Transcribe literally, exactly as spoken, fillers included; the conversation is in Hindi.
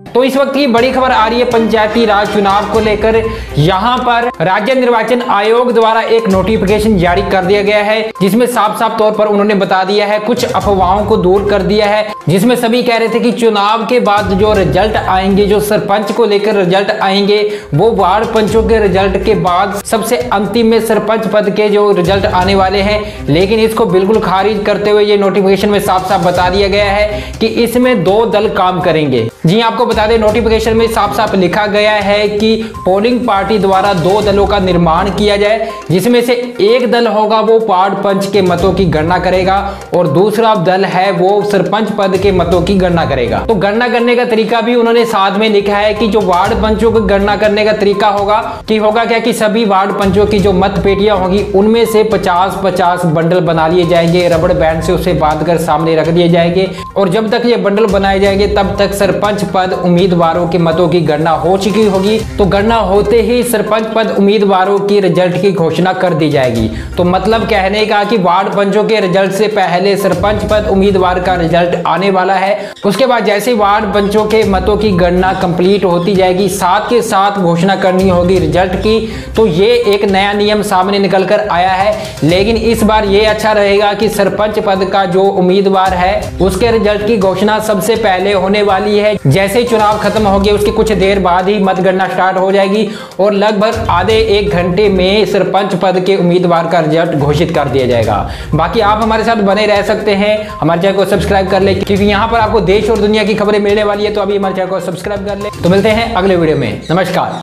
तो इस वक्त की बड़ी खबर आ रही है पंचायती राज चुनाव को लेकर। यहाँ पर राज्य निर्वाचन आयोग द्वारा एक नोटिफिकेशन जारी कर दिया गया है, जिसमें साफ साफ तौर पर उन्होंने बता दिया है, कुछ अफवाहों को दूर कर दिया है, जिसमें सभी कह रहे थे कि चुनाव के बाद जो रिजल्ट आएंगे, जो सरपंच को लेकर रिजल्ट आएंगे, वो वार्ड पंचों के रिजल्ट के बाद सबसे अंतिम में सरपंच पद के जो रिजल्ट आने वाले हैं। लेकिन इसको बिल्कुल खारिज करते हुए ये नोटिफिकेशन में साफ साफ बता दिया गया है कि इसमें दो दल काम करेंगे। जी आपको बता दें, नोटिफिकेशन में साफ साफ लिखा गया है कि पोलिंग पार्टी द्वारा दो दलों का निर्माण किया जाए, जिसमें से एक दल होगा वो वार्ड पंच के मतों की गणना करेगा और दूसरा दल है वो सरपंच पद के मतों की गणना करेगा। तो गणना करने का तरीका भी उन्होंने साथ में लिखा है कि जो वार्ड पंचों की गणना करने का तरीका होगा कि होगा क्या कि सभी वार्ड पंचों की जो मत पेटियां होगी उनमें से पचास पचास बंडल बना लिए जाएंगे, रबड़ बैंड से उसे बांध कर सामने रख दिए जाएंगे और जब तक ये बंडल बनाए जाएंगे तब तक सरपंच पद उम्मीदवारों के मतों की गणना हो चुकी होगी। तो गणना होते ही सरपंच पद उम्मीदवारों की रिजल्ट की घोषणा कर दी जाएगी। तो मतलब कहने का कि वार्ड पंचों के रिजल्ट से पहले सरपंच पद उम्मीदवार का रिजल्ट आने वाला है। उसके बाद जैसे वार्ड पंचों के मतों की गणना कंप्लीट होती जाएगी, साथ के साथ घोषणा करनी होगी रिजल्ट की। तो ये एक नया नियम सामने निकल कर आया है, लेकिन इस बार ये अच्छा रहेगा कि सरपंच पद का जो उम्मीदवार है उसके रिजल्ट की घोषणा सबसे पहले होने वाली है। जैसे चुनाव खत्म हो गए उसके कुछ देर बाद ही मतगणना स्टार्ट हो जाएगी और लगभग आधे एक घंटे में सरपंच पद के उम्मीदवार का रिजल्ट घोषित कर दिया जाएगा। बाकी आप हमारे साथ बने रह सकते हैं, हमारे चैनल को सब्सक्राइब कर ले, क्योंकि यहाँ पर आपको देश और दुनिया की खबरें मिलने वाली है। तो अभी हमारे चैनल को सब्सक्राइब कर ले। तो मिलते हैं अगले वीडियो में। नमस्कार।